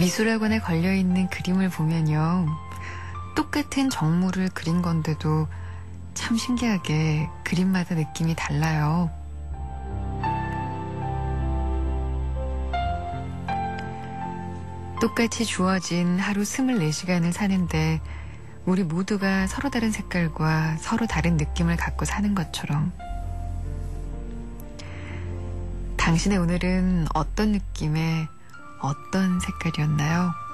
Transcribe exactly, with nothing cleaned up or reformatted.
미술학원에 걸려있는 그림을 보면요. 똑같은 정물을 그린 건데도 참 신기하게 그림마다 느낌이 달라요. 똑같이 주어진 하루 스물네 시간을 사는데 우리 모두가 서로 다른 색깔과 서로 다른 느낌을 갖고 사는 것처럼. 당신의 오늘은 어떤 느낌의 어떤 색깔이었나요?